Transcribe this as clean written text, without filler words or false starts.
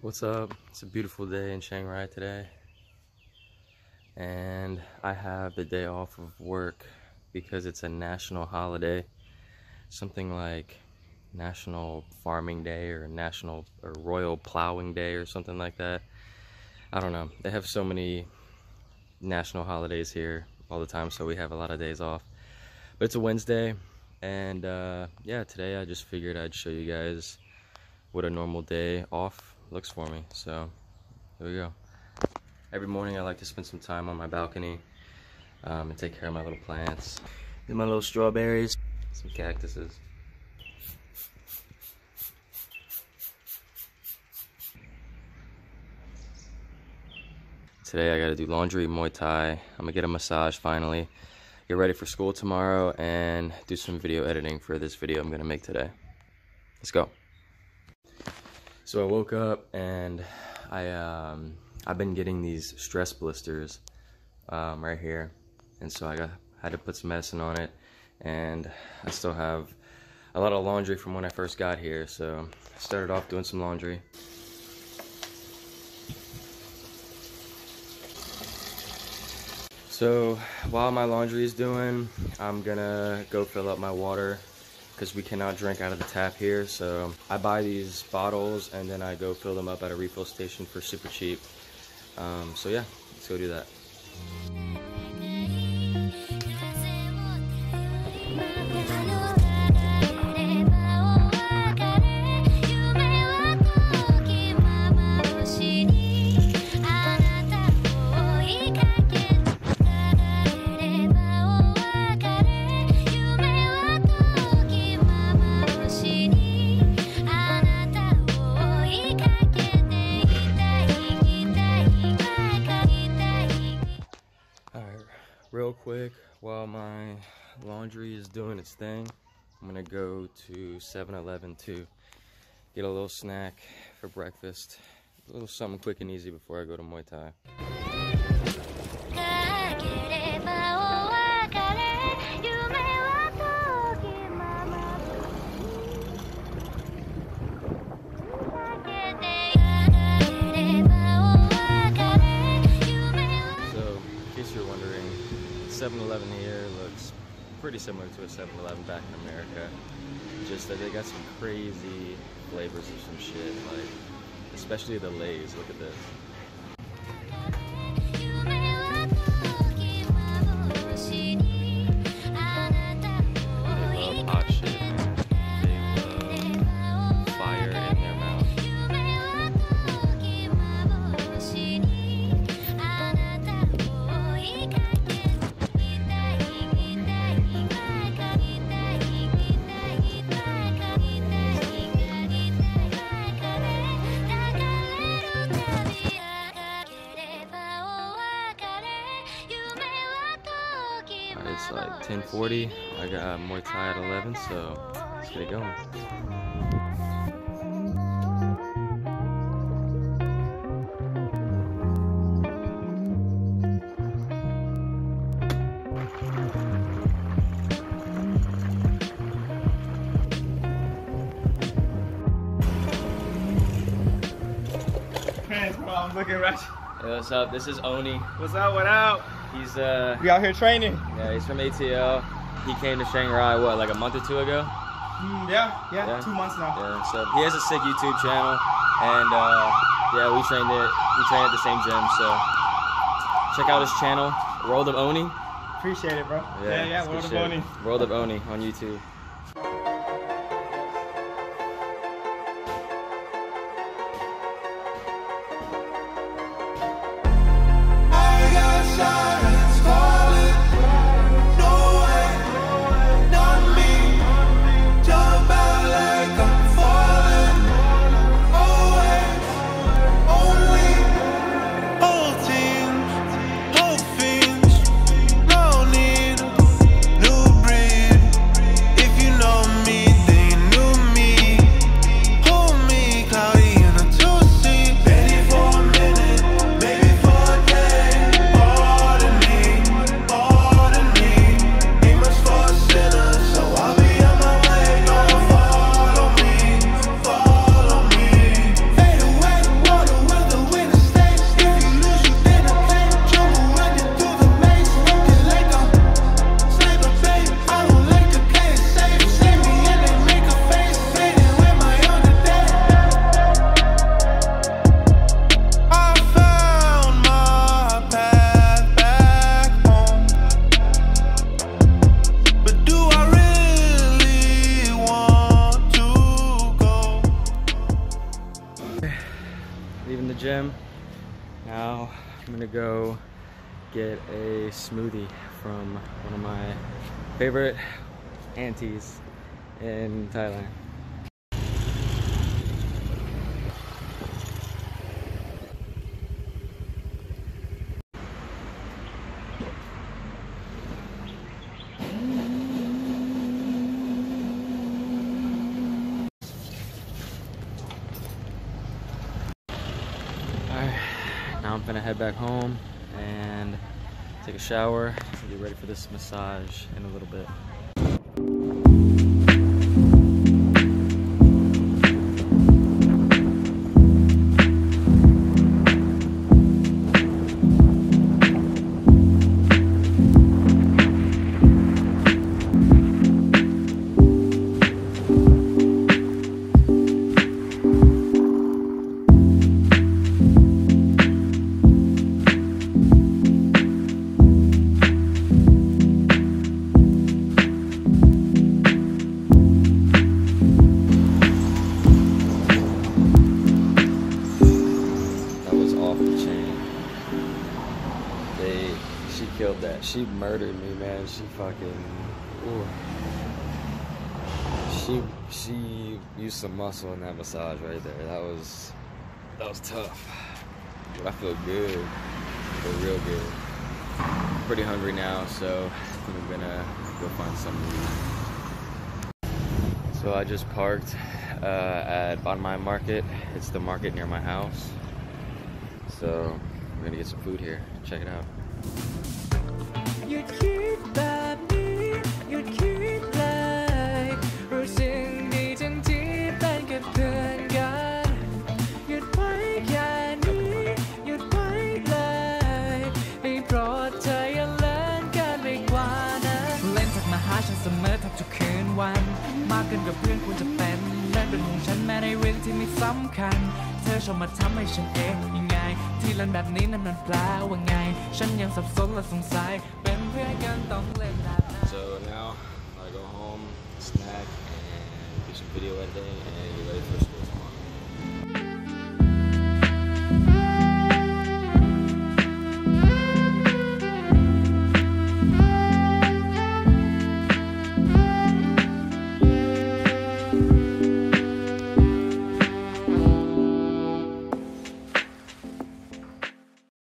What's up? It's a beautiful day in Chiang Rai today, and I have the day off of work because it's a national holiday, something like National Farming Day or National or Royal Plowing Day or something like that. I don't know. They have so many national holidays here all the time, so we have a lot of days off. But it's a Wednesday, and yeah, today I just figured I'd show you guys what a normal day off looks for me. So here we go. Every morning I like to spend some time on my balcony and take care of my little plants. Get my little strawberries, some cactuses. Today I gotta do laundry, Muay Thai. I'm gonna get a massage finally, get ready for school tomorrow, and do some video editing for this video I'm gonna make today. Let's go. So I woke up and I've been getting these stress blisters right here, and so I had to put some medicine on it, and I still have a lot of laundry from when I first got here, so I started off doing some laundry. So while my laundry is doing, I'm gonna go fill up my water because we cannot drink out of the tap here. So I buy these bottles and then I go fill them up at a refill station for super cheap. So yeah, let's go do that. Real quick, while my laundry is doing its thing, I'm gonna go to 7-Eleven to get a little snack for breakfast. A little something quick and easy before I go to Muay Thai. So, in case you're wondering, 7-Eleven here looks pretty similar to a 7-Eleven back in America, just that they got some crazy flavors of some shit, like especially the Lays. Look at this. They love hot shit, man. They love fire in their mouth. It's like 10:40. I got Muay Thai at 11, so let's get it going. Bro, I'm looking right. Hey, what's up? This is Oni. What's up? What up? He's We out here training. yeah, he's from ATL. He came to Chiang Rai what, like a month or two ago? Yeah, 2 months now. Yeah, so he has a sick YouTube channel, and yeah, we train at the same gym. So check out his channel, World of Oni. Appreciate it, bro. Yeah, World of Oni. World of Oni on YouTube. If leaving the gym. Now I'm gonna go get a smoothie from one of my favorite aunties in Thailand. Alright, now I'm gonna head back home and take a shower and get ready for this massage in a little bit. She killed that. She murdered me, man. She fucking, ooh. She used some muscle in that massage right there. That was tough. But I feel good. I feel real good. I'm pretty hungry now, so I think I'm gonna go find something to eat. So I just parked at Ban Mai Market. It's the market near my house. So we're gonna get some food here. Check it out. หยุดคิดแบบนี้หยุดคิดเลยรู้สึกดีทั้งที่เป็นแค่เพื่อนกันหยุดไว้แค่นี้หยุดไว้เลยได้โปรดเธออย่าเล่นกันไปกว่านั้นเล่นจากมาหาฉันเสมอทุกคืนวันมากเกินกับเพื่อนควรจะเป็นเล่นเป็นห่วงฉันแม้ในเรื่องที่ไม่สำคัญเธอชอบมาทำให้ฉันเองยังไงที่เล่นแบบนี้นั้นมันแปลว่าไงฉันยังสับสนและสงสัยเป็นเพื่อนกันต้องเล่นแบบนั้น So now I go home, snack, and do some video editing and get ready for